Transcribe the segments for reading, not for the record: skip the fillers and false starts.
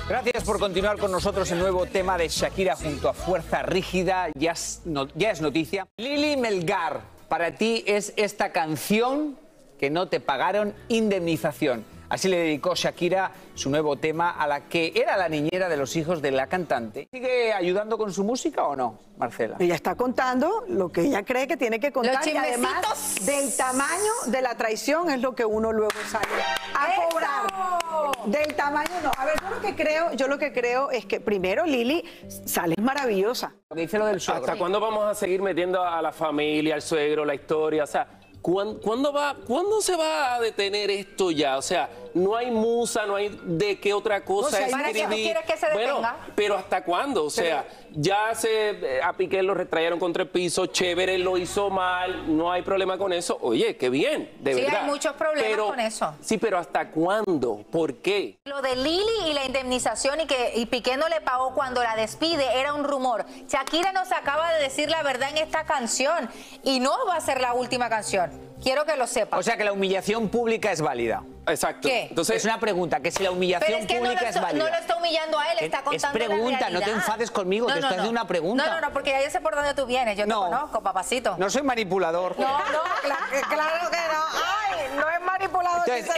Gracias por continuar con nosotros. El nuevo tema de Shakira junto a Fuerza Rígida ya es noticia. Lili Melgar, para ti es esta canción que no te pagaron indemnización. Así le dedicó Shakira su nuevo tema a la que era la niñera de los hijos de la cantante. ¿Sigue ayudando con su música o no, Marcela? Ella está contando lo que ella cree que tiene que contar y además del tamaño de la traición es lo que uno luego sale a cobrar. Del tamaño no. A ver, yo lo que creo es que primero Lili sale maravillosa. Dice lo del suegro. ¿Hasta cuándo vamos a seguir metiendo a la familia, al suegro, la historia? O sea, ¿cuándo se va a detener esto ya? O sea, no hay musa, no hay de qué otra cosa escribir. ¿Tú quieres que se detenga? Bueno, pero ¿hasta cuándo? O sea, ya a Piqué lo retrayeron contra el piso, chévere, lo hizo mal, no hay problema con eso. Oye, qué bien, de verdad. Sí, hay muchos problemas con eso. Sí, pero ¿hasta cuándo? ¿Por qué? Lo de Lili y la indemnización y Piqué no le pagó cuando la despide era un rumor. Shakira nos acaba de decir la verdad en esta canción y no va a ser la última canción. Quiero que lo sepas. O sea que la humillación pública es válida. Exacto. ¿Qué? Entonces, es una pregunta, que si la humillación pública es válida. No lo está humillando a él, está contando Es pregunta, la realidad. no te enfades conmigo, te estoy haciendo una pregunta. No, porque ya yo sé por dónde tú vienes, yo te conozco, papacito. No soy manipulador. No, claro que no. Ay, no es manipulador. Entonces,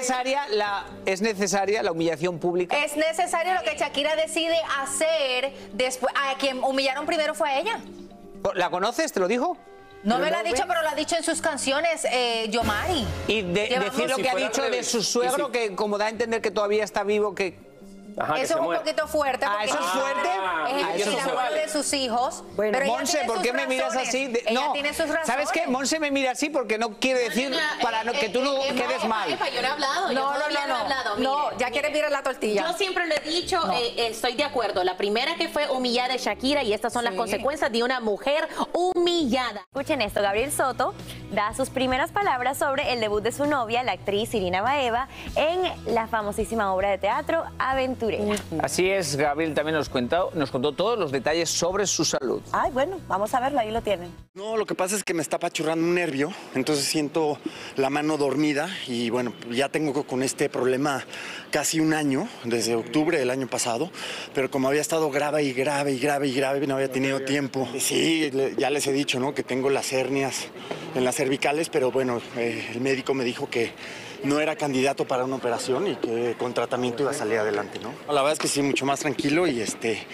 ¿es necesaria la humillación pública? Es necesario lo que Shakira decide hacer después. A quien humillaron primero fue a ella. ¿La conoces? ¿Te lo dijo? No me lo ha dicho, pero lo ha dicho en sus canciones, Yomari. Y decir lo que ha dicho de su suegro, que como da a entender que todavía está vivo, que... Ajá, eso es un poquito fuerte. ¿Eso es fuerte? Es el abuelo de sus hijos. Bueno, pero Monse, ¿por qué me miras así? Ella tiene sus razones. ¿Sabes qué? Monse me mira así porque no quiere decir para que tú no quedes mal. Yo no he hablado. No, ya quieres mirar la tortilla. Yo siempre lo he dicho, estoy de acuerdo. La primera que fue humillada de Shakira y estas son las consecuencias de una mujer humillada. Escuchen esto, Gabriel Soto da sus primeras palabras sobre el debut de su novia, la actriz Irina Baeva, en la famosísima obra de teatro Aventurera. Así es, Gabriel también nos contó todos los detalles sobre su salud. Ay, bueno, vamos a verlo, ahí lo tienen. No, lo que pasa es que me está apachurrando un nervio, entonces siento la mano dormida y bueno, ya tengo con este problema casi un año, desde octubre del año pasado, pero como había estado grave, no había tenido tiempo. Sí, ya les he dicho, ¿no?, que tengo las hernias en las cervicales, pero bueno, el médico me dijo que no era candidato para una operación y que con tratamiento iba a salir adelante, ¿no? La verdad es que sí, mucho más tranquilo y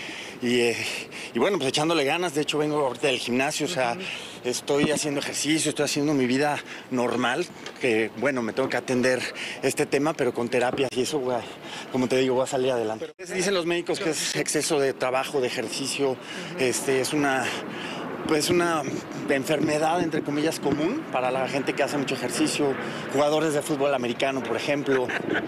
bueno, pues echándole ganas. De hecho, vengo ahorita del gimnasio, o sea, estoy haciendo ejercicio, estoy haciendo mi vida normal, que bueno, me tengo que atender este tema, pero con terapias y eso, como te digo, voy a salir adelante. Dicen los médicos que es exceso de trabajo, de ejercicio, es una enfermedad, entre comillas, común para la gente que hace mucho ejercicio, jugadores de fútbol americano, por ejemplo.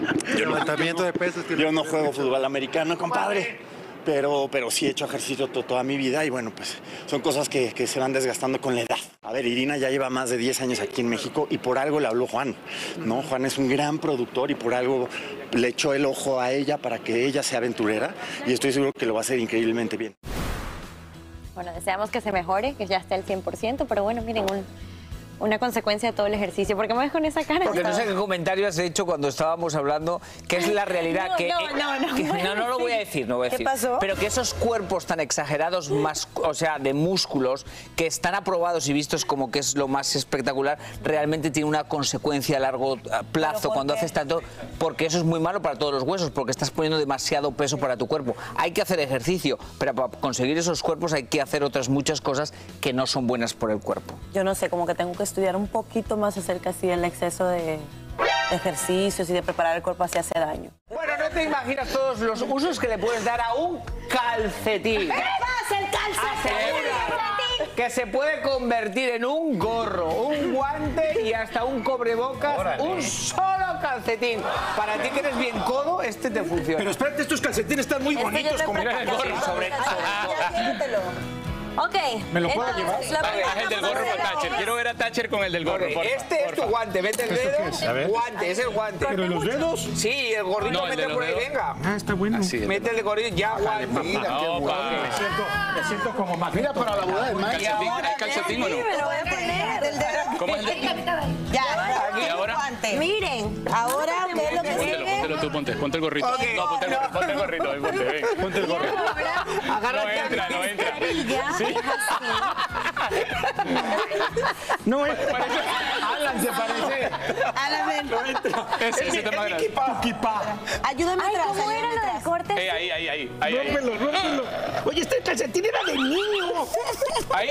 Yo no juego fútbol americano, compadre, pero sí he hecho ejercicio toda mi vida y bueno, pues son cosas que se van desgastando con la edad. A ver, Irina ya lleva más de 10 años aquí en México y por algo le habló Juan, ¿no? Juan es un gran productor y por algo le echó el ojo a ella para que ella sea aventurera y estoy seguro que lo va a hacer increíblemente bien. Bueno, deseamos que se mejore, que ya esté al 100%, pero bueno, miren, una consecuencia de todo el ejercicio. ¿Por qué me ves con esa cara? Porque no sé qué comentario has hecho cuando estábamos hablando, que es la realidad. No lo voy a decir, no voy a decir. ¿Qué pasó? Pero que esos cuerpos tan exagerados, o sea, de músculos, que están aprobados y vistos como que es lo más espectacular, realmente tiene una consecuencia a largo plazo cuando haces tanto, porque eso es muy malo para todos los huesos, porque estás poniendo demasiado peso para tu cuerpo. Hay que hacer ejercicio, pero para conseguir esos cuerpos hay que hacer otras muchas cosas que no son buenas por el cuerpo. Yo no sé, como que tengo que estudiar un poquito más acerca así del exceso de ejercicios y de preparar el cuerpo así hace daño. Bueno, no te imaginas todos los usos que le puedes dar a un calcetín. ¿Qué pasa el calcetín? Que se puede convertir en un gorro, un guante y hasta un cobrebocas. ¡Órale! Un solo calcetín. Para ti que eres bien codo, este te funciona. Pero espérate, estos calcetines están muy bonitos como el gorro. Ok. ¿Me lo puedo llevar? Haz el del gorro con Thatcher. Quiero ver a Thatcher con el del gorro. Este es tu guante, mete el dedo. Guante, es el guante. ¿Pero los dedos? Sí, el gorrito mete por ahí, venga. Ah, está bueno. Mete el gorrito, ya guante. Mira, qué bueno. Me siento como más. Mira, para la boda de Mike. ¿Hay calcetín o no? Sí, me lo voy a poner. ¿Cómo es el del? Ya, ¿Y ahora? miren, ahora ¿qué es lo que sigue? Póntelo tú, ponte el gorrito. No, ponte el gorrito, ven. Ponte el gorrito. No entra. ¿Sí? No entra. Alan se parece. Alan, No entra. Ese está más grande. ayúdame atrás, ¿Cómo era lo del corte? Ahí. Rómpelo. Oye, este calcetín era de niño. Ahí.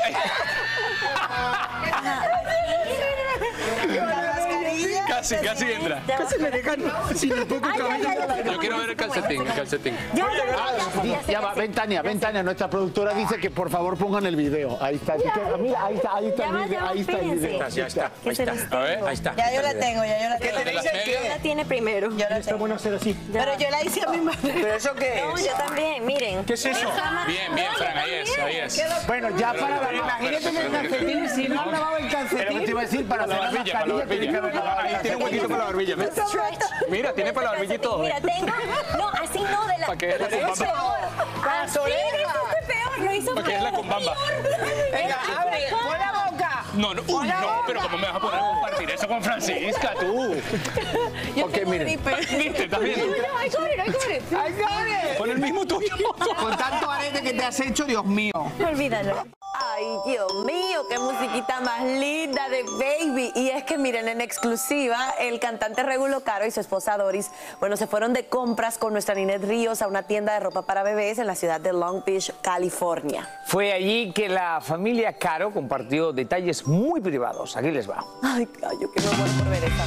Casi entra. Casi me dejan sin un poco cabello. Yo quiero ver el calcetín. Ya va, ven Tania, nuestra productora dice que por favor pongan el video. Ahí está. Mira, ahí está el video. Ya está. A ver, ahí está. Ya yo la tengo. ¿Qué tenéis el qué? La tiene primero. Yo la Está tengo. bueno hacer así. Pero yo la hice a mi madre. ¿Pero eso qué No, es? yo también, miren. ¿Qué es eso? Bien, Fran, ahí es. Bueno, ya para la imagínate en el calcetín, si no han lavado el calcetín. Te iba a decir, para la barbilla, tiene que haber lavado. Ahí tiene un huequito para la barbilla. Mira, tiene para la barbilla y todo. Mira, tengo. No, así no, de la. ¿Para qué es la Pero con es bamba? peor. Así es peor, lo hizo ¿Para qué es la con bamba? Venga, abre, pon la boca. No, pero ¿cómo me vas a poner a compartir eso con Francisca, tú? Ok, miren. ¿Viste? ¿Estás viendo? No, hay cobre. Pon el mismo tuyo. Con tanto arete que te has hecho, Dios mío. Olvídalo. Ay, Dios mío, qué musiquita más linda de Baby. Y es que miren, en exclusiva, el cantante Regulo Caro y su esposa Doris, bueno, se fueron de compras con nuestra Ninette Ríos a una tienda de ropa para bebés en la ciudad de Long Beach, California. Fue allí que la familia Caro compartió detalles muy privados. Aquí les va. Ay, callo, que no muero por ver esta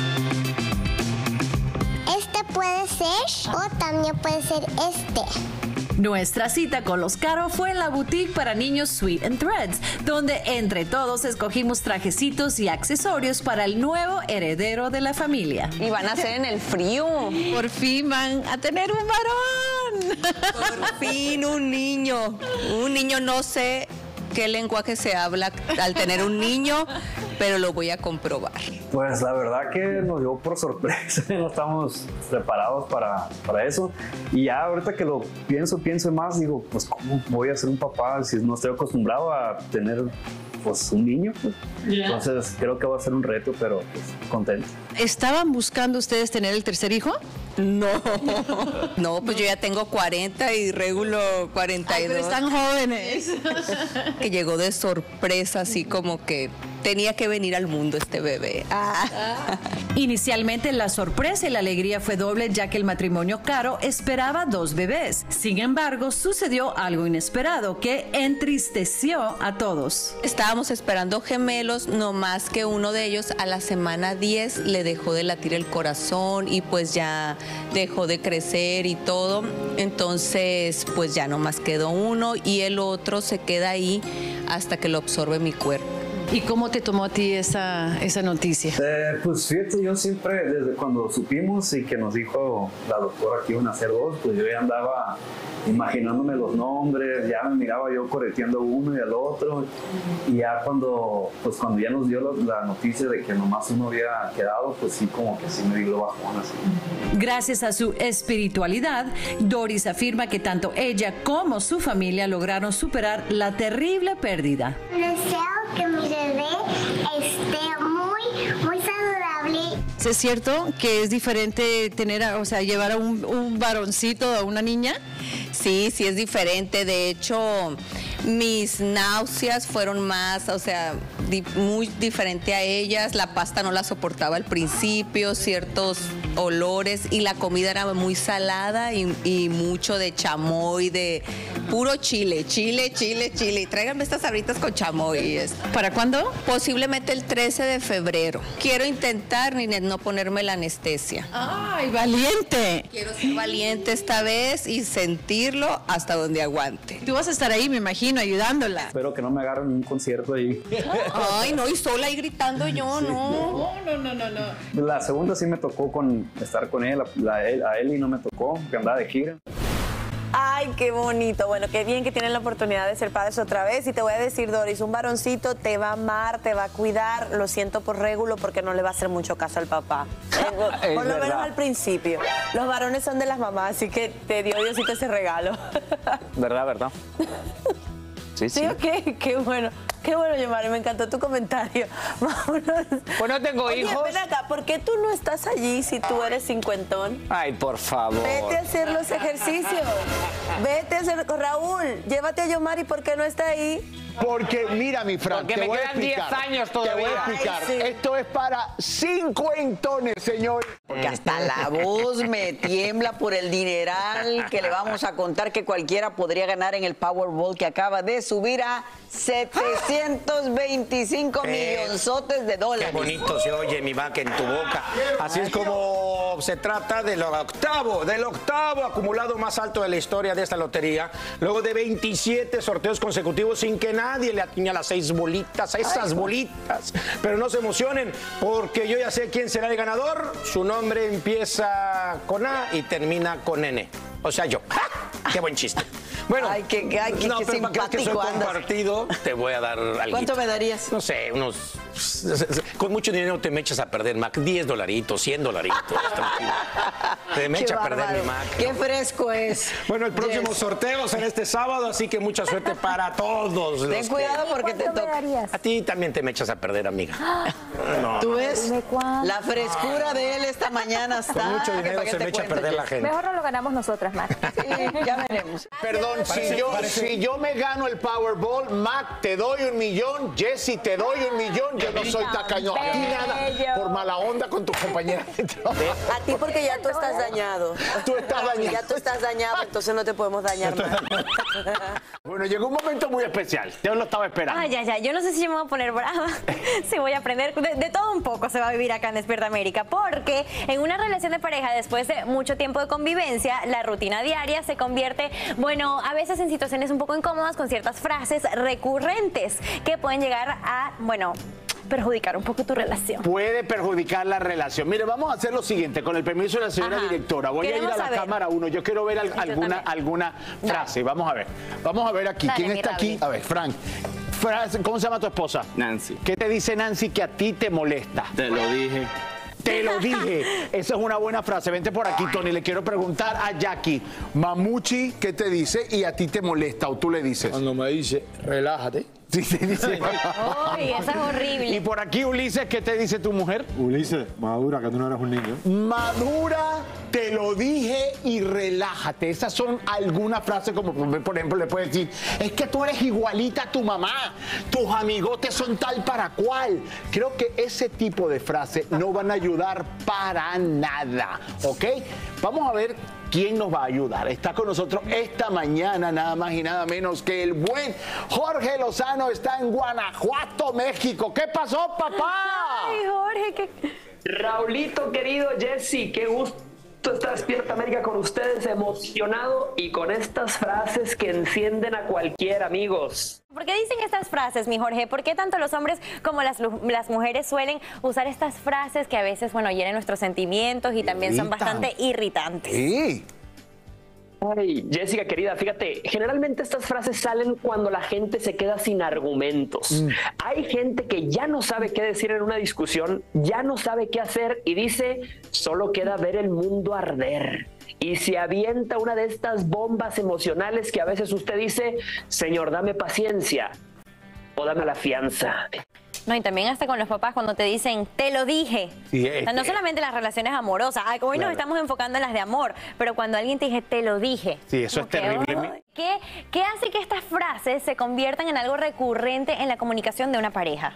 vez. Este puede ser o también puede ser este. Nuestra cita con los Caro fue en la boutique para niños Sweet and Threads, donde entre todos escogimos trajecitos y accesorios para el nuevo heredero de la familia. Y van a ser en el frío. Por fin van a tener un varón. Por fin un niño. Un niño, no sé qué lenguaje se habla al tener un niño, pero lo voy a comprobar. Pues la verdad que nos dio por sorpresa, no estamos preparados para eso. Y ya ahorita que lo pienso más, digo, pues ¿cómo voy a ser un papá si no estoy acostumbrado a tener pues un niño? Entonces creo que va a ser un reto, pero pues contento. ¿Estaban buscando ustedes tener el tercer hijo? No, pues yo ya tengo 40 y Regulo 42. Ay, pero están jóvenes. Que llegó de sorpresa, así como que tenía que venir al mundo este bebé. Inicialmente la sorpresa y la alegría fue doble, ya que el matrimonio Caro esperaba 2 bebés. Sin embargo, sucedió algo inesperado que entristeció a todos. Estábamos esperando gemelos, no más que uno de ellos a la semana 10 le dejó de latir el corazón y pues ya dejó de crecer y todo. Entonces pues ya nomás quedó uno y el otro se queda ahí hasta que lo absorbe mi cuerpo. ¿Y cómo te tomó a ti esa noticia? Pues fíjate, yo siempre, desde cuando supimos y que nos dijo la doctora que iban a ser 2, pues yo ya andaba imaginándome los nombres, ya me miraba yo correteando uno y al otro. Y ya cuando ya nos dio la noticia de que nomás uno había quedado, pues sí, como que sí me dio bajón así. Gracias a su espiritualidad, Doris afirma que tanto ella como su familia lograron superar la terrible pérdida. Deseo que mi bebé esté muy saludable. ¿Es cierto que es diferente llevar a un varoncito a una niña? Sí, es diferente. De hecho, mis náuseas fueron más, muy diferente a ellas. La pasta no la soportaba al principio, ciertos olores, y la comida era muy salada y mucho de chamoy, de puro chile. Y tráiganme estas sabritas con chamoy. ¿Para cuándo? Posiblemente el 13 de febrero. Quiero intentar, Ninette, no ponerme la anestesia. ¡Ay, valiente! Quiero ser valiente esta vez y sentirlo hasta donde aguante. Tú vas a estar ahí, me imagino, ayudándola. Espero que no me agarren en un concierto ahí. Ay, no, y sola ahí gritando yo, sí. No. La segunda sí me tocó estar con él, a Eli no me tocó, que andaba de gira. Ay, qué bonito. Bueno, qué bien que tienen la oportunidad de ser padres otra vez. Y te voy a decir, Doris, un varoncito te va a amar, te va a cuidar. Lo siento por Régulo porque no le va a hacer mucho caso al papá. Por lo menos al principio. Los varones son de las mamás, así que te dio Diosito ese regalo. ¿Verdad, verdad? Sí, sí. Sí, ok, qué bueno. Qué bueno, Yomari, me encantó tu comentario. Vámonos. Pues no tengo hijos. Ven acá, ¿por qué tú no estás allí si tú eres cincuentón? Ay, por favor. Vete a hacer los ejercicios. Vete a hacer... Raúl, llévate a Yomari, ¿por qué no está ahí? Porque, mira, mi Fran, porque te me voy quedan a explicar, 10 años todavía. Te voy a explicar. Ay, sí. Esto es para cincuentones, señor. Porque hasta la voz me tiembla por el dineral que le vamos a contar que cualquiera podría ganar en el Powerball que acaba de subir a 725 millonzotes de dólares. Qué bonito se oye mi vaca en tu boca. Así es como se trata del octavo acumulado más alto de la historia de esta lotería. Luego de 27 sorteos consecutivos sin que nadie le atine a las 6 bolitas, a esas bolitas. Pero no se emocionen porque yo ya sé quién será el ganador. Su nombre empieza con A y termina con N. O sea, yo. ¡Ja! ¡Qué buen chiste! Bueno, ay, qué simpático que soy andas. Compartido, te voy a dar algo. ¿Cuánto me darías? No sé, unos... Con mucho dinero te me echas a perder, Mac. $10, $100, tranquilo. Te me echa a perder mi Mac. Qué fresco es. Bueno, el próximo sorteo será este sábado, así que mucha suerte para todos. Ten cuidado porque te toca. A ti también te me echas a perder, amiga. No. ¿Tú ves? La frescura de él esta mañana está. Con mucho dinero se me echa a perder la gente. Mejor no lo ganamos nosotras, Mac. Sí, ya veremos. Perdón, si yo me gano el Powerball, Mac, te doy $1 millón, Jessy, te doy $1 millón, yo no soy tacaño. Aquí nada, por mala onda con tus compañeras. A ti porque ya tú estás dañado. Tú estás dañado. Ya tú estás dañado, entonces no te podemos dañar más. Bueno, llegó un momento muy especial. Yo lo estaba esperando. Ay, yo no sé si yo me voy a poner brava. Si voy a aprender de todo un poco se va a vivir acá en Despierta América. Porque en una relación de pareja, después de mucho tiempo de convivencia, la rutina diaria se convierte, bueno, a veces en situaciones un poco incómodas con ciertas frases recurrentes que pueden llegar a, bueno, perjudicar un poco tu relación. Puede perjudicar la relación. Mire, vamos a hacer lo siguiente, con el permiso de la señora directora. Voy a ir a la cámara 1. Yo quiero ver alguna frase. Vamos a ver. Vamos a ver aquí. Dale, ¿Quién está aquí? A ver, Frank. ¿Cómo se llama tu esposa? Nancy. ¿Qué te dice Nancy que a ti te molesta? Te lo dije. Te lo dije. Esa es una buena frase. Vente por aquí, Tony. Le quiero preguntar a Jackie. Mamuchi, ¿qué te dice y a ti te molesta o tú le dices? Cuando me dice, relájate. Sí, te dice. Uy, esa es horrible. Y por aquí, Ulises, ¿qué te dice tu mujer? Ulises, madura, que tú no eres un niño. Madura, te lo dije y relájate. Esas son algunas frases como, por ejemplo, le puedes decir, es que tú eres igualita a tu mamá, tus amigotes son tal para cual. Creo que ese tipo de frases no van a ayudar para nada, ¿ok? Vamos a ver quién nos va a ayudar. Está con nosotros esta mañana nada más y nada menos que el buen Jorge Lozano. Está en Guanajuato, México. ¿Qué pasó, papá? Ay, Jorge, ¿qué? Raulito, querido, Jessy, qué gusto estar Despierta América con ustedes, emocionado y con estas frases que encienden a cualquier amigos. ¿Por qué dicen estas frases, mi Jorge? ¿Por qué tanto los hombres como las mujeres suelen usar estas frases que a veces, bueno, hieren nuestros sentimientos y también son bastante irritantes? Sí. Ay, Jessica, querida, fíjate, generalmente estas frases salen cuando la gente se queda sin argumentos. Hay gente que ya no sabe qué decir en una discusión, ya no sabe qué hacer y dice, solo queda ver el mundo arder. Y se avienta una de estas bombas emocionales que a veces usted dice, señor, dame paciencia o dame la fianza. No, y también hasta con los papás cuando te dicen, te lo dije. Sí, o sea, no solamente las relaciones amorosas. Hoy nos estamos enfocando en las de amor, pero cuando alguien te dice, te lo dije. Sí, eso es terrible. ¿Qué hace que estas frases se conviertan en algo recurrente en la comunicación de una pareja?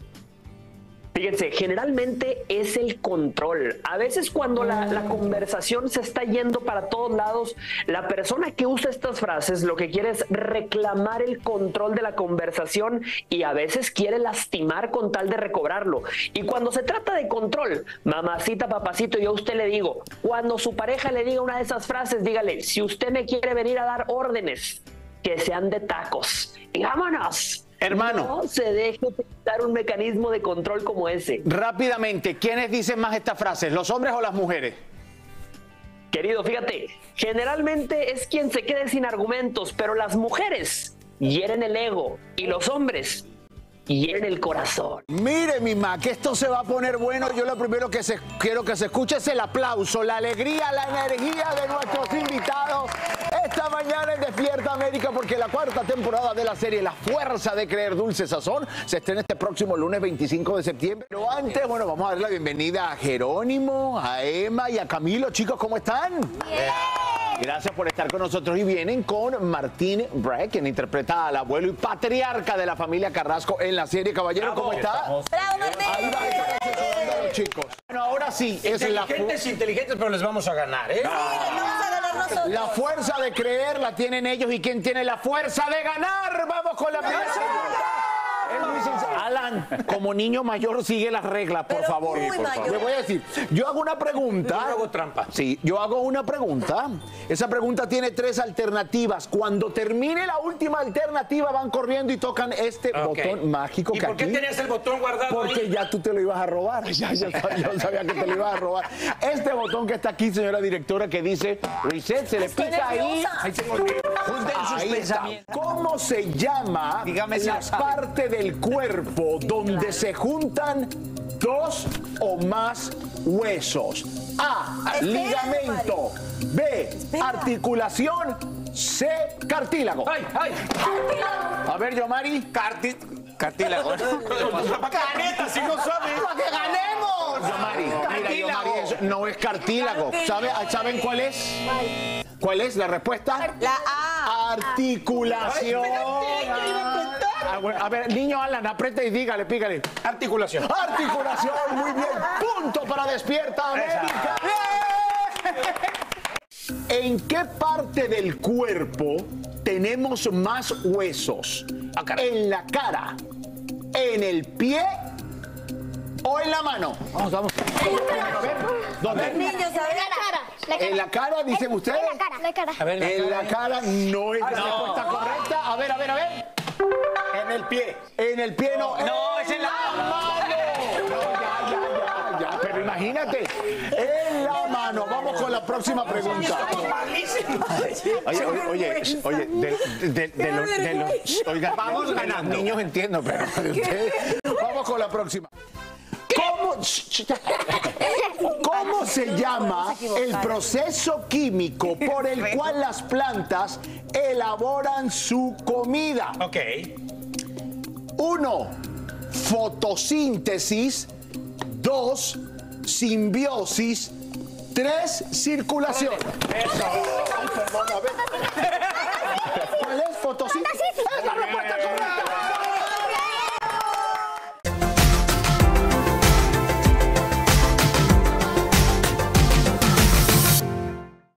Fíjense, generalmente es el control. A veces cuando la conversación se está yendo para todos lados, la persona que usa estas frases lo que quiere es reclamar el control de la conversación y a veces quiere lastimar con tal de recobrarlo. Y cuando se trata de control, mamacita, papacito, yo a usted le digo, cuando su pareja le diga una de esas frases, dígale, si usted me quiere venir a dar órdenes, que sean de tacos. Y vámonos. Hermano. No se deje utilizar un mecanismo de control como ese. Rápidamente, ¿quiénes dicen más estas frases? ¿Los hombres o las mujeres? Querido, fíjate, generalmente es quien se quede sin argumentos, pero las mujeres hieren el ego y los hombres hieren el corazón. Mire, mi ma, que esto se va a poner bueno. Yo lo primero que quiero que se escuche es el aplauso, la alegría, la energía de nuestros invitados esta mañana en Despierta América, porque la cuarta temporada de la serie La Fuerza de Creer Dulce Sazón se estrena este próximo lunes 25 de septiembre. Pero antes, bueno, vamos a dar la bienvenida a Jerónimo, a Emma y a Camilo. Chicos, ¿cómo están? Bien. Gracias por estar con nosotros. Y vienen con Martín Bray, quien interpreta al abuelo y patriarca de la familia Carrasco en la serie. Caballero, ¿cómo está? ¡Bravo, Martín! Ahí va a estar asesorando a los chicos. Bueno, ahora sí, es inteligentes, pero les vamos a ganar, ¿eh? Sí, les vamos a ganar nosotros. La fuerza de creer la tienen ellos. ¿Y quién tiene la fuerza de ganar? Vamos con la primera pregunta. Alan, como niño mayor, sigue las reglas, por favor. muy mayor. Le voy a decir, yo hago una pregunta. Yo hago trampa. Sí, yo hago una pregunta. Esa pregunta tiene 3 alternativas. Cuando termine la última alternativa, van corriendo y tocan este botón mágico. ¿Y que por qué aquí, tenías el botón guardado porque ahí? ya tú te lo ibas a robar. Ya sabía que te lo ibas a robar. Este botón que está aquí, señora directora, que dice reset, se le pica ahí. Ahí se volvió. Junten sus Ahí está. pensamientos. ¿Cómo se llama Dígame si la lo sabe. parte del cuerpo donde se juntan 2 o más huesos? A, ligamento. B, articulación. C, cartílago. ¡Ay, ay! A ver, Yomari. Cartílago. ¡Caneta, si no sabes! ¡Para que ganemos! Yomari, mira, Yomari, eso no es cartílago. ¿Saben cuál es? ¿Cuál es la respuesta? La A. Articulación. A ver, niño Alan, aprieta y dígale, pígale. Articulación. Articulación, muy bien. Punto para Despierta América. ¿En qué parte del cuerpo tenemos más huesos? ¿En la cara, en el pie o en la mano? Vamos. A ver, ¿dónde? Niños, a ver. ¿En la cara, dicen ustedes? La cara. A ver, En la cara no es la respuesta correcta. A ver. En el pie. En el pie no. No, es en la mano. No, ya. Pero imagínate, en la mano. Vamos con la próxima pregunta. Oiga, vamos ganando. Los niños entiendo, pero de ustedes. Vamos con la próxima. ¿Cómo se llama el proceso químico por el cual las plantas elaboran su comida? 1, fotosíntesis. 2, simbiosis. 3, circulación. Eso. ¿Cuál es? Fotosíntesis.